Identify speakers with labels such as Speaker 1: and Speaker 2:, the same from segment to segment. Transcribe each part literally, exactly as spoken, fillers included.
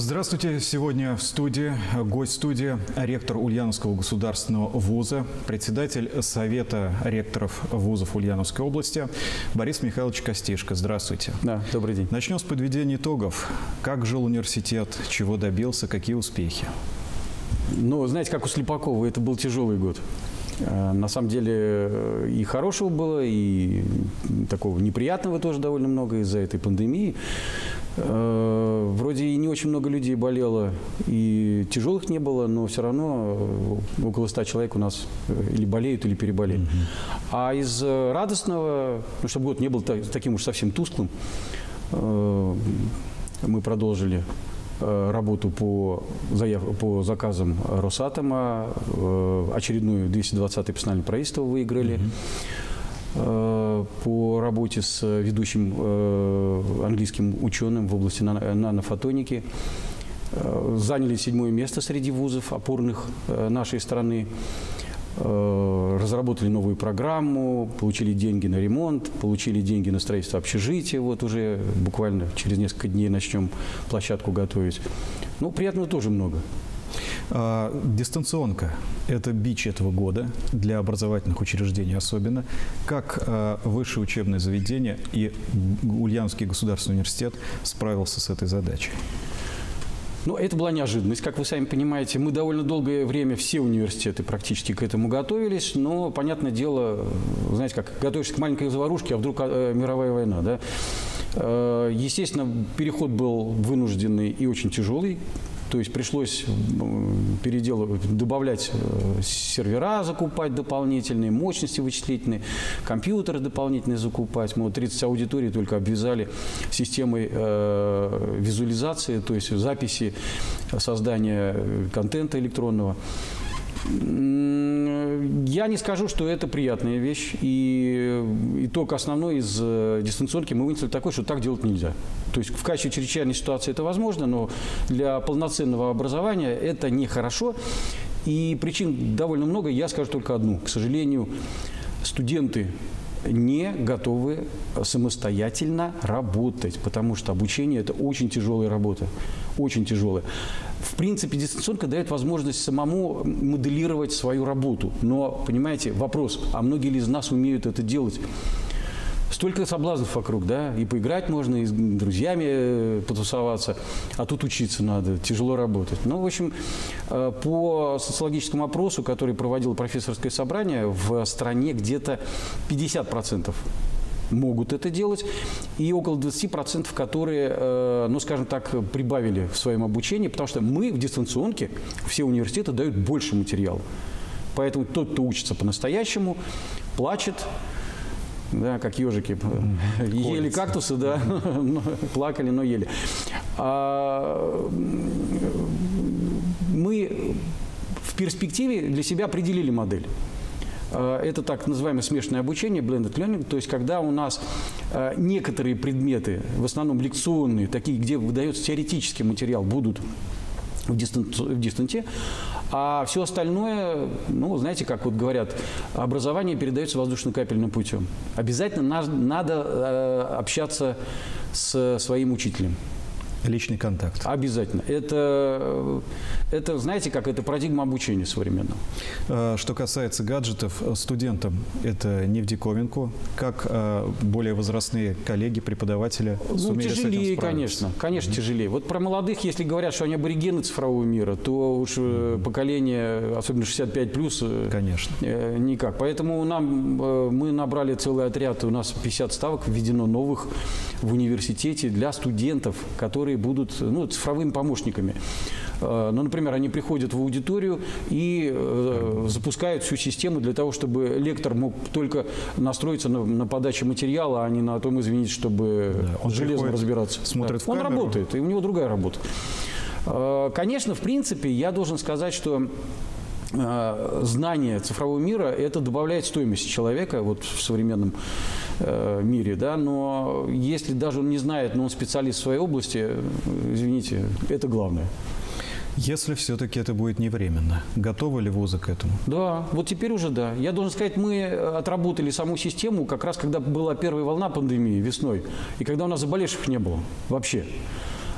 Speaker 1: Здравствуйте. Сегодня в студии, гость студии, ректор Ульяновского государственного вуза, председатель Совета ректоров вузов Ульяновской области Борис Михайлович Костишко. Здравствуйте.
Speaker 2: Да, добрый день.
Speaker 1: Начнем с подведения итогов. Как жил университет, чего добился, какие успехи?
Speaker 2: Ну, знаете, как у Слепакова, это был тяжелый год. На самом деле и хорошего было, и такого неприятного тоже довольно много из-за этой пандемии. Вроде и не очень много людей болело, и тяжелых не было, но все равно около ста человек у нас или болеют, или переболели. Mm-hmm. А из радостного, ну, чтобы год не был таким уж совсем тусклым, мы продолжили работу по, заяв... по заказам Росатома, очередную двести двадцатое персональное правительство выиграли. Mm-hmm. По работе с ведущим английским ученым в области нанофотоники. Заняли седьмое место среди вузов опорных нашей страны. Разработали новую программу, получили деньги на ремонт, получили деньги на строительство общежития. Вот уже буквально через несколько дней начнем площадку готовить. Ну, приятного тоже много.
Speaker 1: Дистанционка – это бич этого года, для образовательных учреждений особенно. Как высшее учебное заведение и Ульяновский государственный университет справился с этой задачей?
Speaker 2: Ну, это была неожиданность, как вы сами понимаете. Мы довольно долгое время, все университеты практически к этому готовились, но, понятное дело, знаете, как готовишься к маленькой заварушке, а вдруг мировая война, да? Естественно, переход был вынужденный и очень тяжелый. То есть пришлось переделывать, добавлять сервера, закупать дополнительные, мощности вычислительные, компьютеры дополнительные закупать. Мы вот тридцать аудиторий только обвязали системой э, визуализации, то есть записи, создания контента электронного. Я не скажу, что это приятная вещь. И итог основной из дистанционки мы вынесли такой, что так делать нельзя. То есть в качестве чрезвычайной ситуации это возможно, но для полноценного образования это нехорошо. И причин довольно много, я скажу только одну. К сожалению, студенты не готовы самостоятельно работать, потому что обучение – это очень тяжелая работа, очень тяжелая. В принципе, дистанционка дает возможность самому моделировать свою работу. Но, понимаете, вопрос, а многие ли из нас умеют это делать? Столько соблазнов вокруг, да, и поиграть можно, и с друзьями потусоваться, а тут учиться надо, тяжело работать. Ну, в общем, по социологическому опросу, который проводило профессорское собрание, в стране где-то пятьдесят процентов могут это делать, и около двадцати процентов, которые, ну, скажем так, прибавили в своем обучении, потому что мы в дистанционке, все университеты дают больше материала. Поэтому тот, кто учится по-настоящему, плачет, да, как ежики, ели кактусы, да, плакали, но ели. А мы в перспективе для себя определили модель. Это так называемое смешанное обучение, blended learning, то есть когда у нас некоторые предметы, в основном лекционные, такие, где выдается теоретический материал, будут в дистанте, а все остальное, ну, знаете, как вот говорят, образование передается воздушно-капельным путем. Обязательно надо, надо э, общаться с своим учителем.
Speaker 1: Личный контакт.
Speaker 2: Обязательно. Это, это, знаете, как это парадигма обучения современного.
Speaker 1: Что касается гаджетов, студентам это не в диковинку. Как более возрастные коллеги, преподаватели
Speaker 2: ну,
Speaker 1: сумели
Speaker 2: тяжелее,
Speaker 1: с этим справиться?
Speaker 2: Конечно, конечно, mm-hmm. тяжелее. Вот про молодых, если говорят, что они аборигены цифрового мира, то уж mm-hmm. поколение, особенно шестьдесят пять плюс, конечно. Никак. Поэтому нам, мы набрали целый отряд, у нас пятьдесят ставок введено новых в университете для студентов, которые будут, ну, цифровыми помощниками. Ну, например, они приходят в аудиторию и э, запускают всю систему для того, чтобы лектор мог только настроиться на, на подачу материала, а не на том, извините, чтобы да, он железно разбираться.
Speaker 1: Смотрит
Speaker 2: да.
Speaker 1: в
Speaker 2: Он работает, и у него другая работа. Э, конечно, в принципе, я должен сказать, что знание цифрового мира – это добавляет стоимость человека вот, в современном э, мире, да, но если даже он не знает, но он специалист в своей области, извините, это главное.
Speaker 1: Если все-таки это будет не временно, готовы ли вузы к этому?
Speaker 2: Да, вот теперь уже да. Я должен сказать, мы отработали саму систему как раз, когда была первая волна пандемии весной, и когда у нас заболевших не было вообще.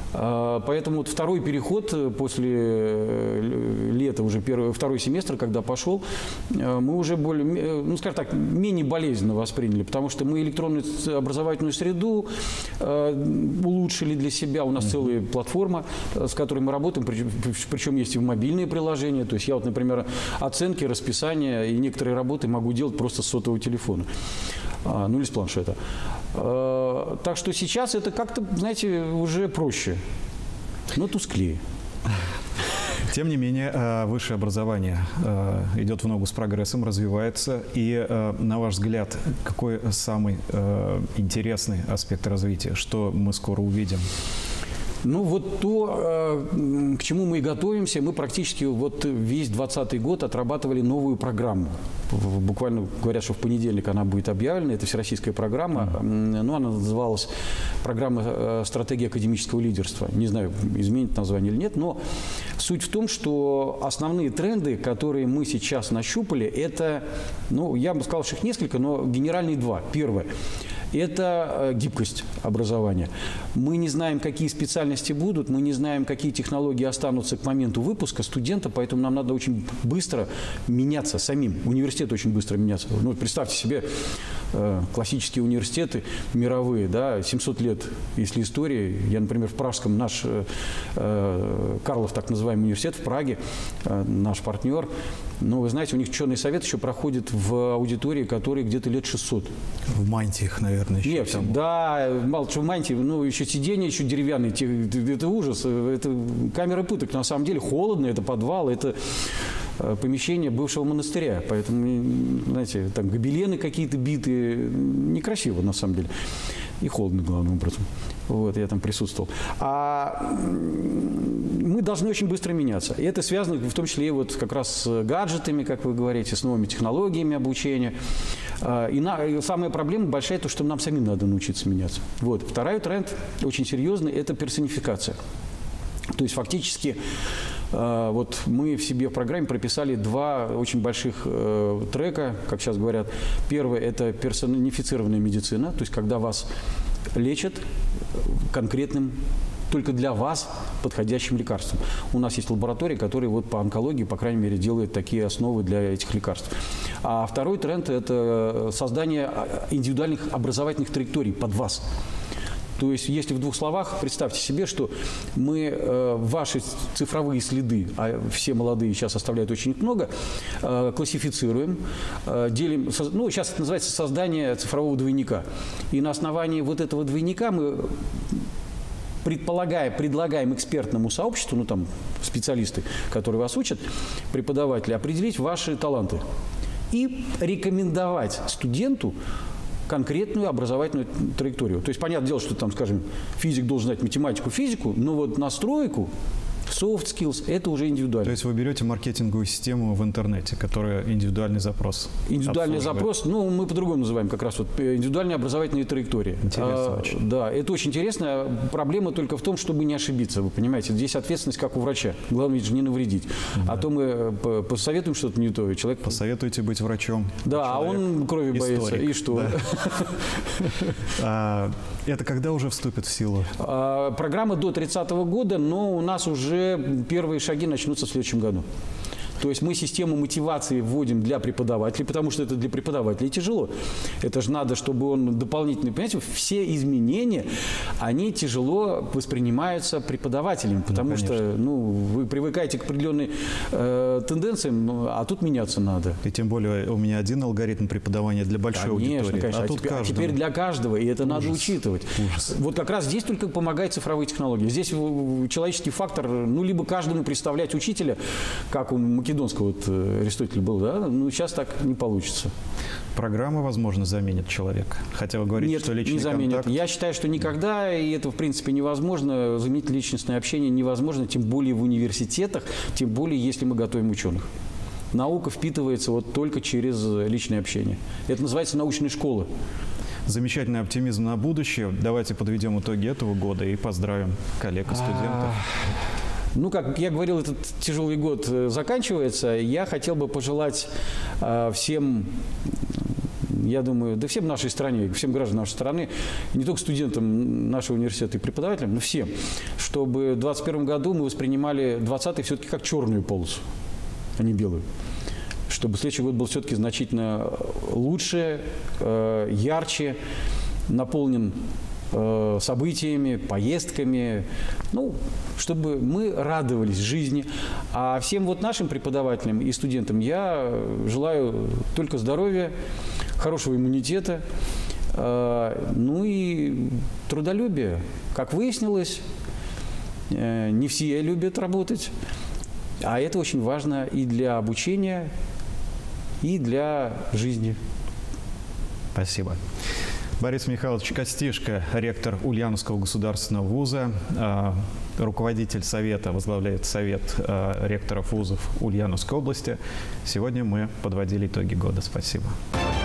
Speaker 2: Поэтому вот второй переход после лета, уже первый, второй семестр, когда пошел, мы уже более, ну, скажем так, менее болезненно восприняли, потому что мы электронную образовательную среду улучшили для себя. У нас целая платформа, с которой мы работаем, причем есть и мобильные приложения. То есть я вот, например, оценки, расписания и некоторые работы могу делать просто с сотового телефона, ну или с планшета. Так что сейчас это как-то, знаете, уже проще, но тусклее.
Speaker 1: Тем не менее, высшее образование идет в ногу с прогрессом, развивается. И, на ваш взгляд, какой самый интересный аспект развития? Что мы скоро увидим?
Speaker 2: Ну, вот то, к чему мы и готовимся, мы практически вот весь двадцатый год отрабатывали новую программу. Буквально говорят, что в понедельник она будет объявлена. Это всероссийская программа. Mm-hmm. Ну, она называлась «Программа стратегии академического лидерства». Не знаю, изменит название или нет, но суть в том, что основные тренды, которые мы сейчас нащупали, это, ну, я бы сказал, что их несколько, но генеральные два. Первое. Это гибкость образования. Мы не знаем, какие специальности будут, мы не знаем, какие технологии останутся к моменту выпуска студента, поэтому нам надо очень быстро меняться самим. Университет очень быстро меняться. Ну, представьте себе э, классические университеты мировые, да, семьсот лет, если истории. Я, например, в Пражском, наш э, Карлов, так называемый университет в Праге, э, наш партнер. Но вы знаете, у них ученый совет еще проходит в аудитории, которой где-то лет шестьсот.
Speaker 1: В мантиях, наверное, еще.
Speaker 2: Нет, там. Да, мало что в мантии, ну, еще сиденья, еще деревянные, это ужас, это камера пыток, на самом деле холодно, это подвал, это помещение бывшего монастыря, поэтому, знаете, там гобелены какие-то битые, некрасиво, на самом деле, и холодно, главным образом. Вот, я там присутствовал. А мы должны очень быстро меняться. И это связано в том числе и вот как раз с гаджетами, как вы говорите, с новыми технологиями обучения. И, на, и самая проблема большая, то, что нам самим надо научиться меняться. Вот. Второй тренд, очень серьезный, это персонификация. То есть фактически вот мы в себе в программе прописали два очень больших трека, как сейчас говорят. Первый – это персонифицированная медицина, то есть когда вас лечат конкретным, только для вас подходящим лекарством. У нас есть лаборатории, которые вот по онкологии, по крайней мере, делают такие основы для этих лекарств. А второй тренд – это создание индивидуальных образовательных траекторий под вас. То есть, если в двух словах, представьте себе, что мы э, ваши цифровые следы, а все молодые сейчас оставляют очень много, э, классифицируем, э, делим, со, ну, сейчас это называется создание цифрового двойника. И на основании вот этого двойника мы, предполагая, предлагаем экспертному сообществу, ну, там, специалисты, которые вас учат, преподаватели, определить ваши таланты и рекомендовать студенту конкретную образовательную траекторию. То есть, понятное дело, что там, скажем, физик должен знать математику, физику, но вот настройку, soft skills – это уже индивидуально.
Speaker 1: То есть вы берете маркетинговую систему в интернете, которая индивидуальный запрос
Speaker 2: Индивидуальный запрос, ну, мы по-другому называем как раз вот индивидуальные образовательные траектории.
Speaker 1: Интересно
Speaker 2: а,
Speaker 1: очень.
Speaker 2: Да, это очень интересно. Проблема только в том, чтобы не ошибиться, вы понимаете. Здесь ответственность как у врача. Главное же не навредить. Да. А то мы посоветуем что-то не то, и человек…
Speaker 1: Посоветуйте быть врачом.
Speaker 2: Да, а он крови
Speaker 1: историк.
Speaker 2: Боится. И что?
Speaker 1: Это когда уже вступит в силу?
Speaker 2: Программа до тридцатого года, но у нас уже первые шаги начнутся в следующем году. То есть мы систему мотивации вводим для преподавателей, потому что это для преподавателей тяжело. Это же надо, чтобы он дополнительно… Понимаете, все изменения, они тяжело воспринимаются преподавателями, потому ну, что ну, вы привыкаете к определенным э, тенденциям, а тут меняться надо.
Speaker 1: И тем более у меня один алгоритм преподавания для большой
Speaker 2: конечно,
Speaker 1: аудитории,
Speaker 2: конечно.
Speaker 1: а,
Speaker 2: а,
Speaker 1: тут
Speaker 2: теперь, а теперь для каждого, и это Ужас. Надо учитывать. Ужас. Вот как раз здесь только помогают цифровые технологии. Здесь человеческий фактор, ну, либо каждому представлять учителя, как у македонского вот Аристотель был, да, ну, сейчас так не получится.
Speaker 1: Программа, возможно, заменит человека. Хотя вы говорите,
Speaker 2: Нет,
Speaker 1: что личный
Speaker 2: не заменит.
Speaker 1: контакт…
Speaker 2: Я считаю, что никогда, и это, в принципе, невозможно. Заменить личностное общение невозможно, тем более в университетах, тем более, если мы готовим ученых. Наука впитывается вот только через личное общение. Это называется научная школа.
Speaker 1: Замечательный оптимизм на будущее. Давайте подведем итоги этого года и поздравим коллег и студентов.
Speaker 2: Ну, как я говорил, этот тяжелый год заканчивается. Я хотел бы пожелать э, всем я думаю, да всем нашей стране, всем гражданам нашей страны, не только студентам нашего университета и преподавателям, но всем, чтобы в двадцать первом году мы воспринимали двадцатый все-таки как черную полосу, а не белую. Чтобы следующий год был все-таки значительно лучше, э, ярче, наполнен э, событиями, поездками, ну, чтобы мы радовались жизни. А всем вот нашим преподавателям и студентам я желаю только здоровья, хорошего иммунитета, э, ну и трудолюбия. Как выяснилось, э, не все любят работать, а это очень важно и для обучения, и для жизни.
Speaker 1: Спасибо. Борис Михайлович Костишко, ректор Ульяновского государственного вуза, руководитель совета, возглавляет совет ректоров вузов Ульяновской области. Сегодня мы подводили итоги года. Спасибо.